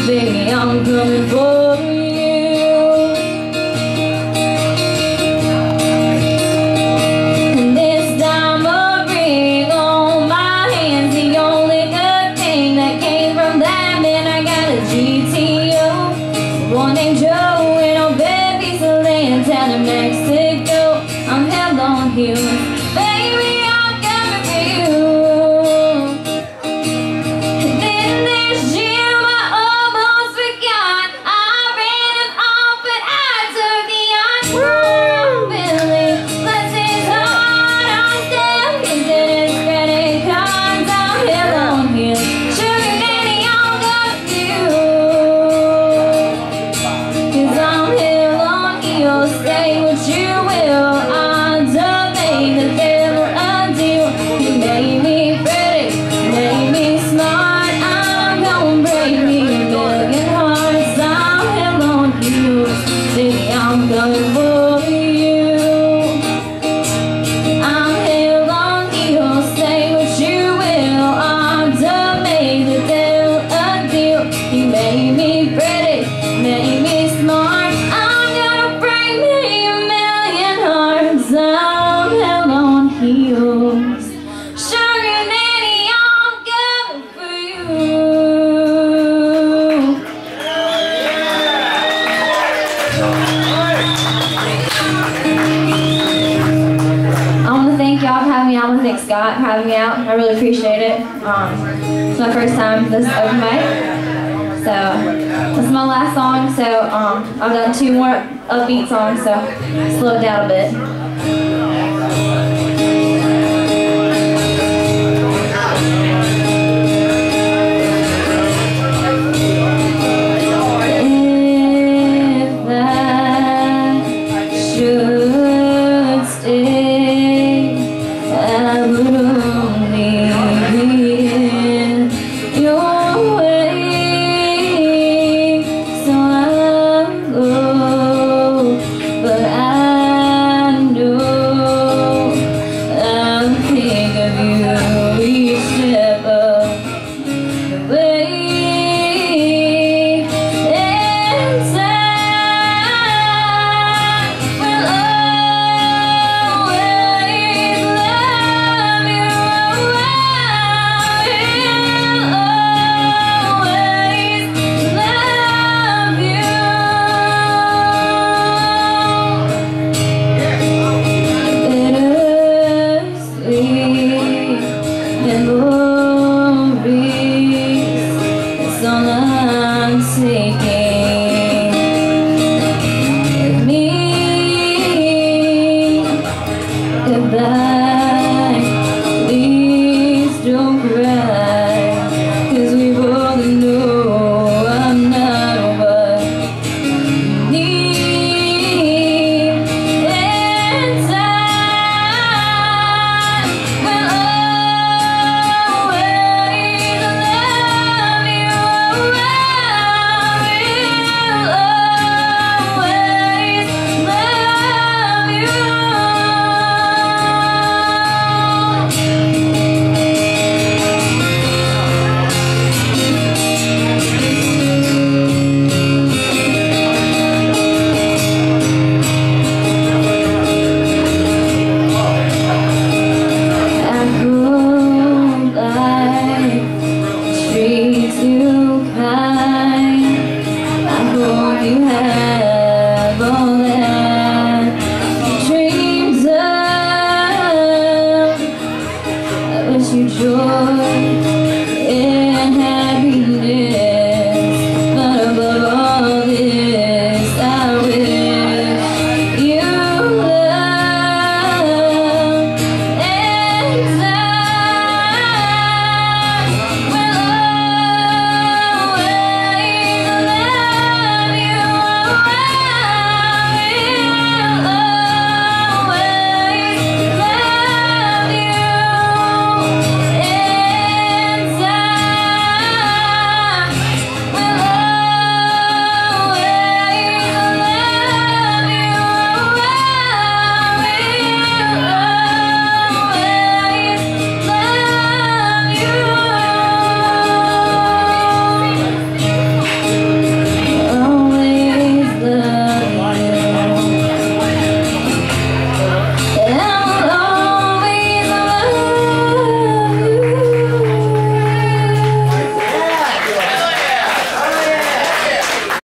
baby, I'm coming for you. And this diamond ring on my hand's the only good thing that came from that man. I got a GTO, one named Joe, and I'll bet he's a land down in Mexico. I'm held on heels, baby, I'm coming for you. And in this gym I almost forgot, I ran him off, but I took the yacht. I'm feeling, bless his heart, I'm still using his credit cards. I'm held on heels, sugar daddy, I'm coming for you. 'Cause I'm held on heels, say what you will. The devil a deal. You made me pretty, made me smart. I'm gonna break me a million hearts. I'm held on heels, baby, I'm coming for you. I'm held on heels, say what you will. I'm done, made the devil a deal. You made me pretty, made me smart. I'm gonna break me a million hearts. I'm held on heels, sugar daddy, I'm coming for you. I want to thank y'all for having me out. I want to thank Scott for having me out. I really appreciate it. It's my first time this open mic, so this is my last song. So I've done 2 more upbeat songs, so slow it down a bit. You have